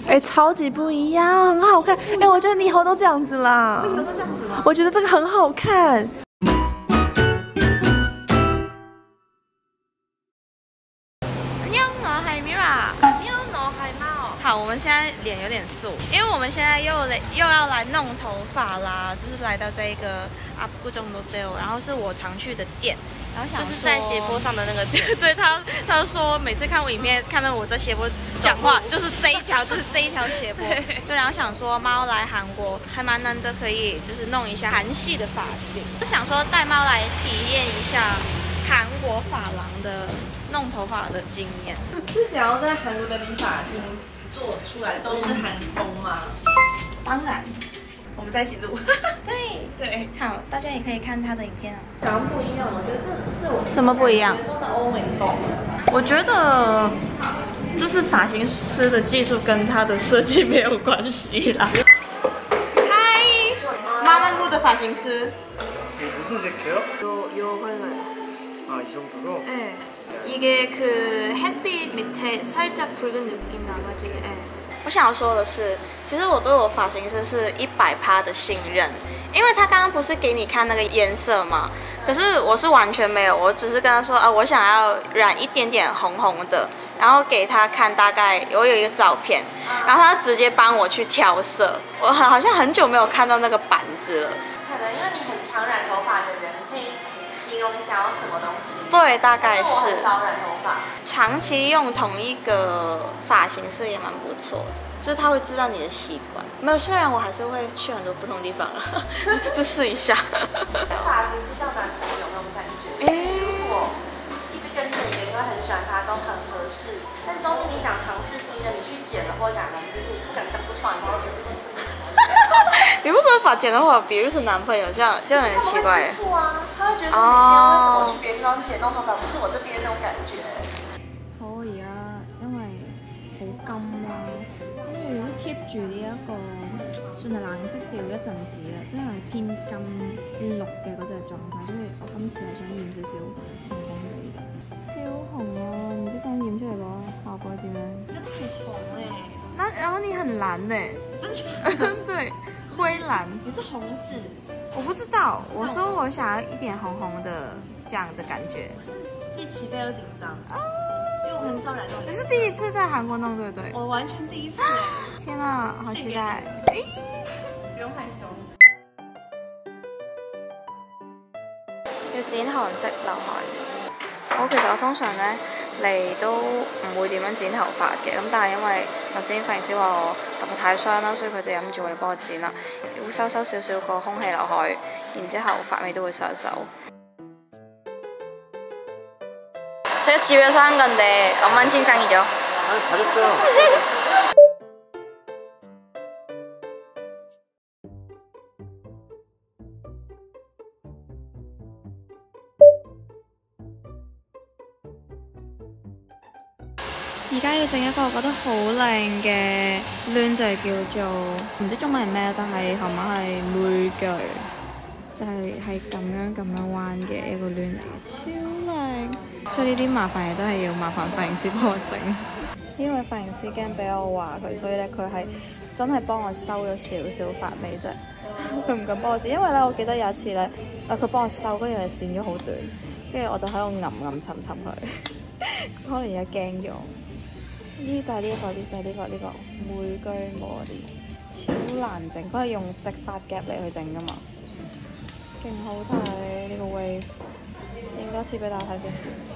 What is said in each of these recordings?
哎，超级不一样，很好看。哎，我觉得你以后都这样子啦。 以后都这样子吗？ 我觉得这个很好看。 我係 Mira， 我係貓。好，我们现在脸有点素，因为我们现在又要来弄头发啦，就是来到这一个阿布中的 Dale， 然后是我常去的店，然后想就是在斜坡上的那个店。对他说每次看我影片，看到我在斜坡讲话，就是这一条斜坡。对，然后想说猫来韩国还蛮难得，可以就是弄一下韩系的发型，就想说带猫来体验一下韩国发廊的弄头发的经验。 是只要在韩国的理发厅做出来都是韩风吗？ 当然， 我们在一起录。 对，好，大家也可以看他的影片啊。 讲到不一样，我觉得这是我怎么不一样？ 中的欧美风。 我觉得就是发型师的技术跟他的设计没有关系啦。嗨，妈妈姑的发型师。 무슨 색이요? 요 하얀. 아, 이 정도로? 네. 이게 그 햇빛 밑에 살짝 붉은 느낌 나가지고. 네. 我想要说的是，其实我对我发型师是100%的信任，因为他刚刚不是给你看那个颜色嘛，可是我是完全没有，我只是跟他说，我想要染一点点红红的，然后给他看大概我有一个照片，然后他直接帮我去调色，我好像很久没有看到那个板子了。 可能因为你很常染头发的人，可以形容你想要什么东西。 对，大概是。 我很少染头发。 长期用同一个发型师也蛮不错的，就是他会知道你的习惯。没有，虽然我还是会去很多不同地方了，就试一下。 发型是像男朋友那种感觉。如果一直跟着一个，你会很喜欢他，都很合适。但中间你想尝试新的，你去剪了或染了，你就是不敢告诉上一个人。 你为什么把剪头发比喻成男朋友？这样就很奇怪。 他会吃醋啊，他会觉得说你今天为什么去别的地方剪弄头发，不是我这边那种感觉。 可以啊，因為好金啦，跟住都 keep 住呢一個算係冷色調一陣子啦，即係偏金綠嘅嗰隻狀態，跟住我今次係想染少少紅紅地嘅，超紅啊！唔知想染出嚟個效果點樣？ 真的很红哎、 然后你很蓝呢、对，灰蓝。 你是红紫。 我不知道，我说我想要一点红红的这样的感觉。 既期待又紧张啊，因为我很少染这种。 你是第一次在韩国弄对不对？ 我完全第一次哎、 天啊，好期待！ 不用害羞。 要剪韓式劉海。其實我通常咧嚟都唔會點樣剪頭髮嘅，咁但係因為頭先髮型師話我頭髮太傷啦，所以佢就忍住會幫我剪啦，會收少少個空氣劉海，然之後髮尾都會收一收。제가 집에서 한 건데 엉망진창이죠. 아니, 잘했어요. 而家要整一個我覺得好靚嘅攣，就係叫做唔知中文係咩，但係韓文係妹腳，就係咁樣彎嘅一個攣嚟嘅，超靚。所以呢啲麻煩嘢都係要麻煩髮型師幫我整，因為髮型師驚俾我話佢，所以咧佢係真係幫我收咗少少髮尾啫，佢唔敢幫我剪，因為咧我記得有一次咧，佢幫我收，跟住剪咗好短，跟住我就喺度吟沉佢，可能而家驚咗。呢就係呢個妹居摩啲，超難整，佢係用直髮夾嚟去整㗎嘛，勁好睇呢個 wave， 影多次俾大家睇先。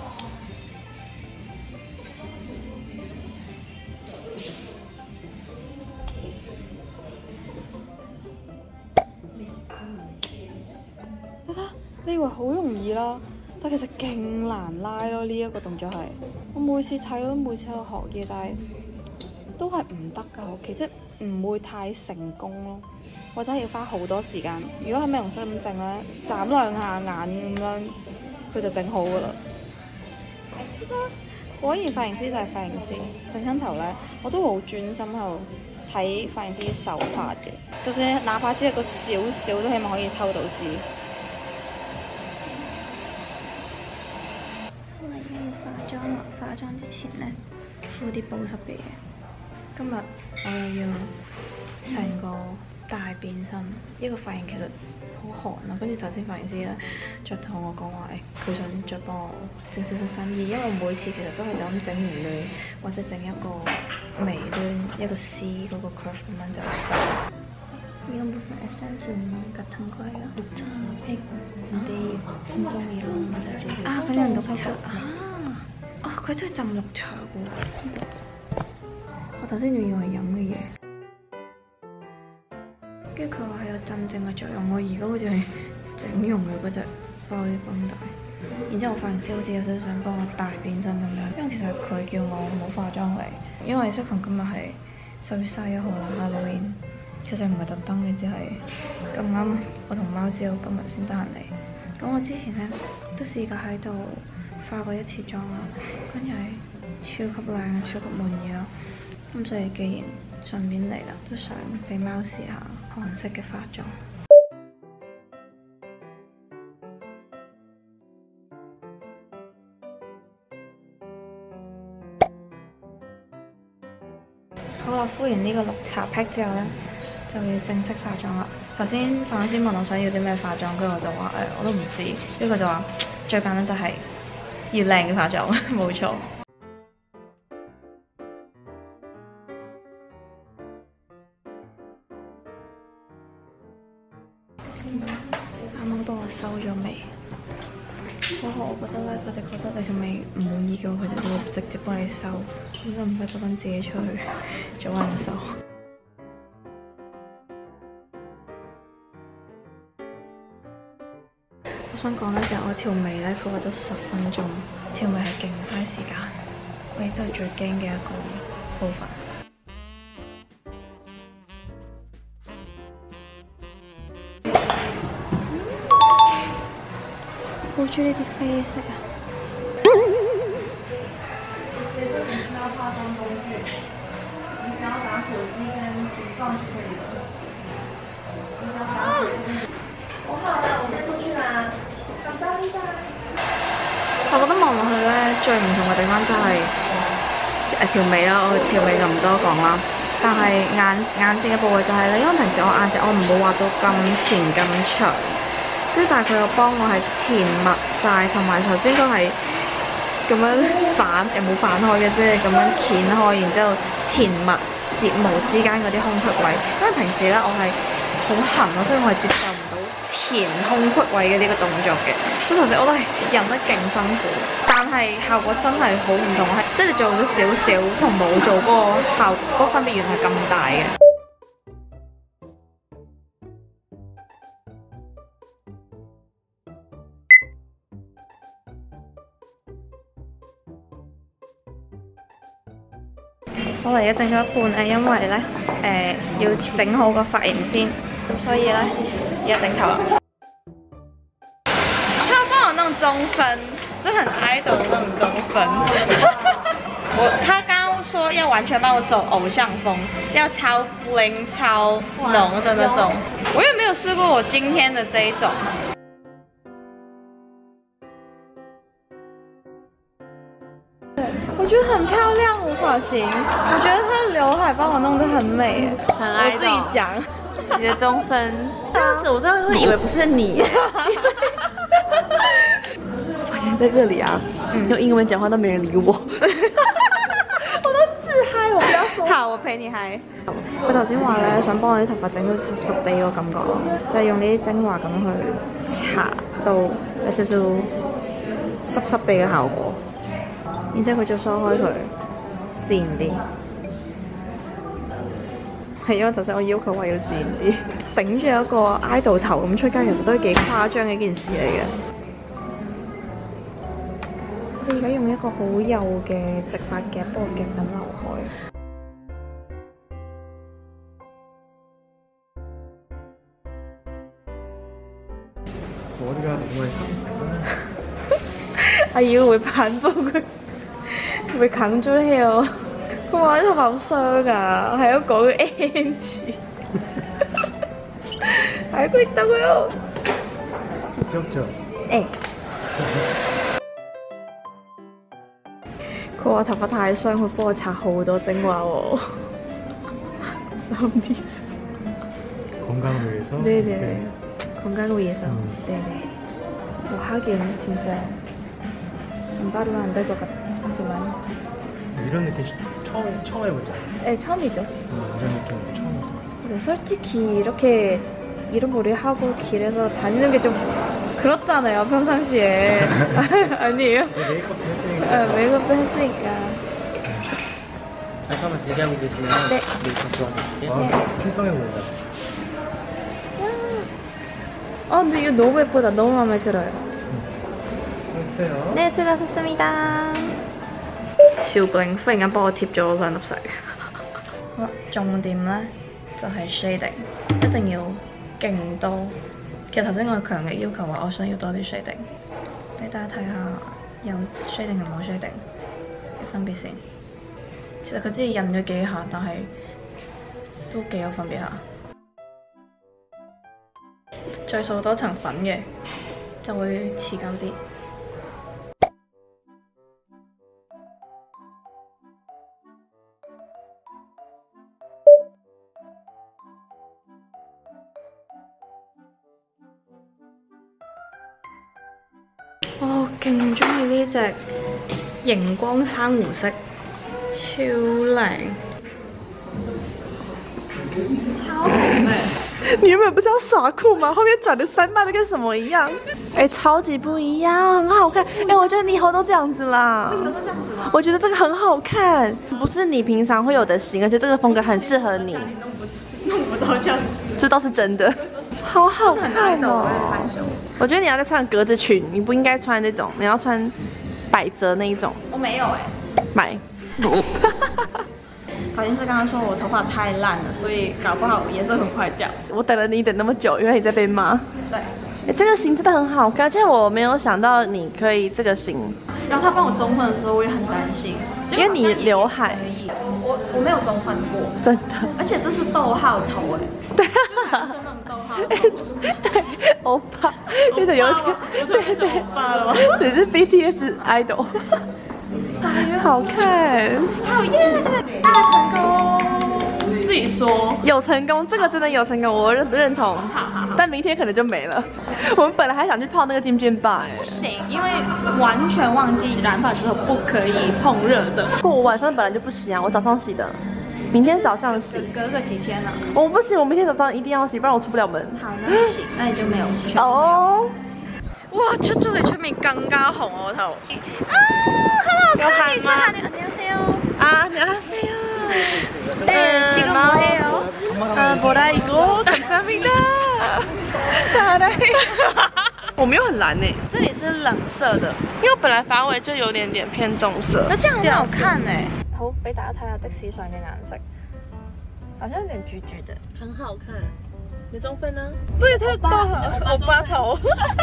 你以為好容易啦，但其實勁難拉咯，呢一個動作係。我每次睇都每次喺度學嘢，但係都係唔得㗎，後期即係唔會太成功咯，或者要花好多時間。如果喺美容室咁整咧，眨兩下眼咁樣，佢就整好㗎啦。果然髮型師就係髮型師，整親頭咧，我都好專心喺度睇髮型師手法嘅，就算哪怕只係個少少，都希望可以偷到師。化妝之前咧，敷啲保濕嘅嘢。 今日我又要成個大變身，呢個髮型其實好寒啊！跟住頭先髮型師咧就同我講話，佢想再幫我整少少新意，因為我每次其實都係就咁整完攣，或者整一個微攣，一個 C 嗰個 curve 咁樣就走。이건 무슨 에센스 같은 거예요? 녹차 팩. 근데 진짜 이런 거지. 아 그냥 녹차. 아佢真係浸綠茶喎。我頭先仲以為飲嘅嘢。跟住佢話係有鎮靜嘅作用，我而家好似係整容嘅嗰隻玻璃繃帶。然之後我髮型師好似有少少想幫我大變身咁樣，因為其實佢叫我冇化妝嚟，因為適逢今日係10月31號啦 Halloween。其實唔係特登嘅，只係咁啱我同貓知道今日先得閒嚟。咁我之前咧都試過喺度化過一次妝啦，跟住係超級靚，超級滿意咯。咁所以既然順便嚟啦，都想俾貓試下韓式嘅化妝。好啦，敷完呢個綠茶 pack 之後咧，就要正式化妝啦。頭先髮型師問我想要啲咩化妝，跟住我就話我都唔知。跟住佢就話最簡單就係要靚嘅化妝，冇錯。啱啱幫我修咗眉，我覺得咧，佢哋覺得你條眉唔滿意嘅話，佢哋就會直接幫你修，咁就唔使特登自己出去做人修。我想講咧就係我條眉咧，佢話咗10分鐘，條眉係勁嘥時間，我亦都係最驚嘅一個部分。好中意呢啲啡色啊！ 要化妝工具，你只要把火雞跟魚放就可以了。你只要把火雞。我好啦，我先出去啦。感謝你。 我覺得望落去咧，最唔同嘅地方就係條眉啦，我條眉就唔多講啦。但係眼線嘅部位就係咧，因為平時我眼線我唔會畫到咁前咁長。跟住但係佢又幫我係填密晒，同埋頭先都係咁樣冇反開嘅啫，咁樣掀開，然之後填密睫毛之間嗰啲空隙位。因為平時咧我係好痕啊，所以我係接受唔到填空隙位嘅呢個動作嘅。咁其實我都係忍得勁辛苦，但係效果真係好唔同，係即係你做咗少少同冇做嗰個效果嗰個分別原來係咁大嘅。我嚟咗整咗一半因為咧要整好個髮型先，咁所以咧而家整頭啦。他幫我弄中分，真係很idol那種中分。他剛剛說要完全幫我走偶像風，要超 bling 超濃的那種，我也沒有試過我今天的這一種。我覺得很漂亮，我髮型，我覺得他劉海幫我弄得很美， 很愛我自己講， 你的中分，這樣子我真的會以為不是你。發現在這裡啊，用英文講話都沒人理我。 我都自嗨，我不要說。好，我陪你嗨。佢頭先話咧，想幫我啲頭髮整到濕濕地嗰個感覺咯，就係用呢啲精華咁去搽到有少少濕濕地嘅效果。然之後佢再梳開佢，自然啲。係因為頭先我要求話要自然啲，頂住一個 idol 頭咁出街，其實都係幾誇張嘅一件事嚟嘅。佢而家用一個好幼嘅直髮夾幫我夾緊劉海。阿妖會反覆佢。會啃咗喎，佢話啲頭髮好傷啊，係都講咗 N 次，係佢得佢咯。佢話頭髮太傷，佢幫我搽好多精華喎。 감사합니다. 건강을 위해서. 네네. 건강을 위해서. 네네. 뭐 하긴 진짜 안 바르면 안 될 것 같지만. 이런 느낌 처음 해보자. 네, 처음이죠. 이런 느낌 처음. 근데 솔직히 이렇게 이런 머리 하고 길에서 다니는 게 좀 그렇잖아요, 평상시에. 아니에요? 메이크업도 했으니까. 메이크업도 했으니까. 잠깐만 대기하고 계시면 네. 메이크업 들어갈게요. 풍성해 보인다. 근데 이거 너무 예쁘다. 너무 마음에 들어요. 했어요. 네, 수고하셨습니다. 超 bling， 忽然間幫我貼咗兩粒石。好啦，重點咧就係 shading， 一定要勁多。其實頭先我強烈要求話，我想要多啲 shading， 俾大家睇下有 shading 同冇 shading 嘅分別先。其實佢只係印咗幾下，但係都幾有分別下。再掃多層粉嘅就會持久啲。我勁中意呢隻熒光珊瑚色，超靚，超好美。 你原本不是要耍酷吗？后面转的三八的跟什么一样？哎，超级不一样，很好看。哎，我觉得你以后都这样子啦。 以后都这样子吗？ 我觉得这个很好看，不是你平常会有的型，而且这个风格很适合你。 弄不到这样子， 这倒是真的，超好看哦。我觉得你要再穿格子裙，你不应该穿那种，你要穿百褶那一种。 我没有哎、 买。 发型师刚刚说我头发太烂了，所以搞不好颜色很快掉。 我等了你等那么久，原来你在被骂。 对， 哎，这个型真的很好看，而且我没有想到你可以这个型。 然后他帮我中分的时候，我也很担心， 因为你刘海， 我没有中分过， 真的。 而且这是逗号头哎， 对， 男生那种逗号头。 对，欧巴，有点有点，对对，欧巴了吗？只是 BTS idol。好看， 好耶！大成功，自己说有成功，这个真的有成功，我认同。好，但明天可能就没了。我们本来还想去泡那个金卷吧， 不行，因为完全忘记染发之后不可以碰热的。 不过我晚上本来就不洗啊，我早上洗的，明天早上洗。 隔个几天了。 我不行，我明天早上一定要洗，不然我出不了门。 好，那不行，那你就没有去。 哦。 哇，出咗嚟出面更加紅我頭。啊，很好看！你是喊你안녕하세요。啊，안녕하세요。지금 뭐해요？ 보라 이거 감사합니다。我没有很蓝诶， 这里是冷色的， 因为我本来发尾就有点偏棕色。 那这样很好看诶。好，俾大家睇下的士上嘅顏色，好像有點橘橘的， 很好看。你中分呢？ 对，太大了，欧巴头，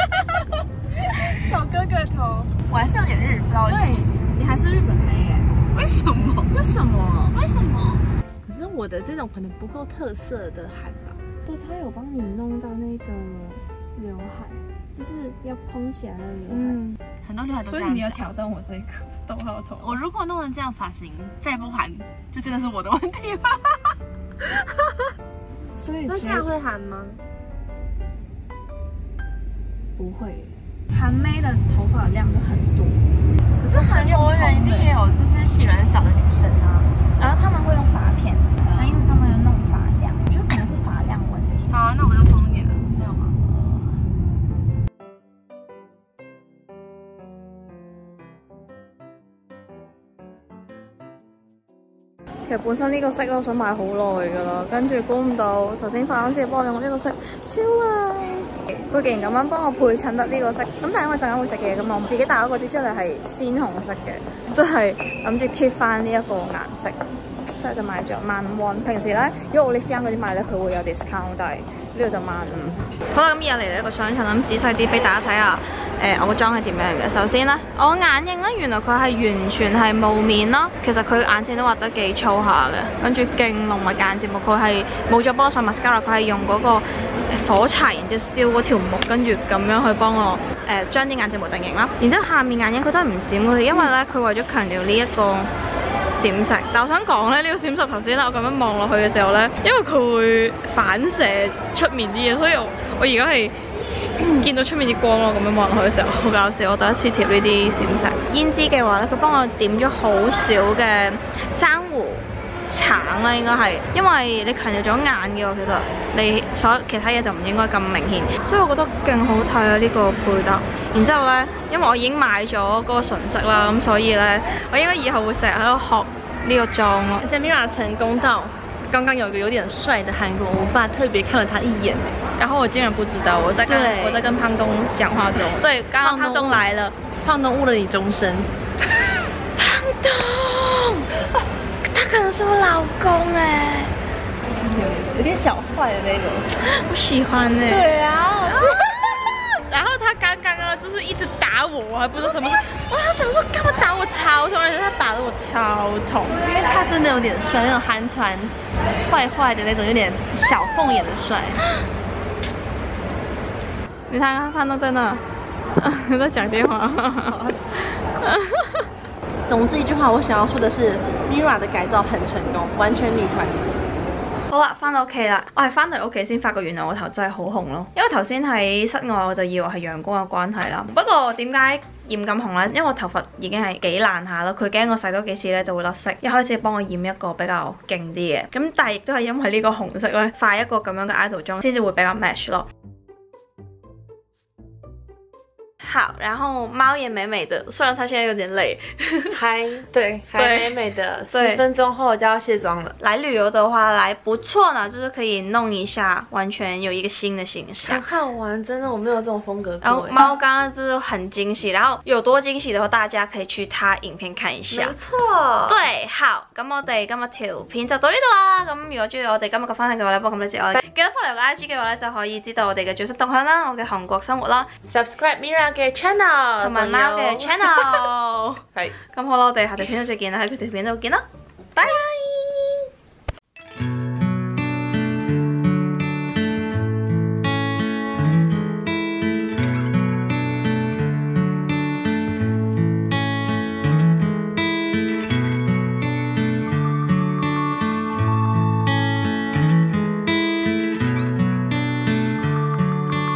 小哥哥头，我还是有点日，不知道为什么。对，你还是日本妹耶？为什么？为什么？为什么？ 可是我的这种可能不够特色的韩吧。 对，他有帮你弄到那个刘海，就是要蓬起来的刘海。 很多刘海都这样。 所以你要挑战我这个逗号头。 我如果弄成这样发型，再不韩，就真的是我的问题了。 所以这样会韩吗？ 不会，韩妹的头发量都很多， 可是韩国人一定也有就是细软少的女生啊。 然后他们会用发片，因为他们有弄发量，我觉得可能是发量问题。 好啊，那我们就蓬一点，没有吗？ 其實本身呢個色我想買好耐㗎啦，跟住估唔到頭先化妝師幫我用呢個色，超靚！佢竟然咁樣幫我配襯得呢個色，咁但係因為陣間會食嘢㗎嘛，我自己帶咗個支出嚟係鮮紅色嘅，都係諗住 keep 翻呢一個顏色，所以就買咗15,000。平時咧，如果 Olivia 嗰啲買咧，佢會有 discount，但係呢個就15,000。好啦，咁而家嚟到一個商場，咁仔細啲俾大家睇下，我個妝係點樣嘅。首先咧，我眼影咧，原來佢係完全係霧面啦。其實佢眼線都畫得幾粗下嘅，跟住勁濃密眼睫毛，佢係冇再幫我上 mascara， 佢係用嗰個火柴，然之後燒嗰條木，跟住咁樣去幫我將啲眼睫毛定型啦。然之後下面眼影佢都係唔閃嘅，因為咧佢為咗強調呢一個閃石。但我想講咧，呢個閃石頭先咧，我咁樣望落去嘅時候咧，因為佢會反射出面啲嘢，所以我而家係見到出面啲光咯。咁樣望落去嘅時候，好搞笑。我第一次貼呢啲閃石。胭脂嘅話咧，佢幫我點咗好少嘅珊瑚橙啦，應該係，因為你強調咗眼嘅喎，其實你所有其他嘢就唔應該咁明顯，所以我覺得勁好睇啊呢個配搭。然之後咧，因為我已經買咗嗰個唇色啦，咁所以咧，我應該以後會成日喺度學呢個妝咯。 而且 Mira 成功到剛剛有一個有點帥的韓國歐巴特別看了他一眼， 然後我竟然不知道，我在跟胖東講話中，對，剛剛胖東來了， 胖東誤了你終身。 胖東。他可能是我老公哎， 有點小壞的那種， 我喜歡哎。 對啊， 然後他剛剛啊，就是一直打我，我還不知道什麼事。我想說幹嘛打我超痛，而且他打得我超痛。 因為他真的有點帥，那種韓團壞壞的那種，有點小鳳眼的帥。 你看胖東在那，在講電話。 總之一句話，我想要說的是 ，Mira 的改造很成功，完全女團。 好啦，翻到屋企啦，我係翻到屋企先發覺原來我頭真係好紅咯。因為頭先喺室外我就以為係陽光嘅關係啦。不過點解染咁紅呢？因為我頭髮已經係幾爛下啦，佢驚我洗多幾次咧就會甩色。一開始幫我染一個比較勁啲嘅，咁但係亦都係因為呢個紅色咧，化一個咁樣嘅 idol 妝先至會比較 match 咯。好，然後貓也美美的，雖然它現在有點累， 對，還美美的，10分鐘後就要卸妝了。 來旅遊的話，來不錯呢，就是可以弄一下，完全有一個新的形象， 很好玩，真的，我沒有這種風格過。 然後貓剛剛就是很驚喜，然後有多驚喜的話，大家可以去它影片看一下。 沒錯， 對，好，咁我哋今日條片就到呢度啦。咁如果中意我哋今日嘅分享嘅話咧，幫我撳多謝我哋，記得 follow 個 IG 嘅話咧，就可以知道我哋嘅最新動向啦，我嘅韓國生活啦 ，subscribe Mira 嘅 channel 同埋貓嘅 channel。係，咁好啦，我哋下條片度再見啦，喺佢條片度見啦，拜拜。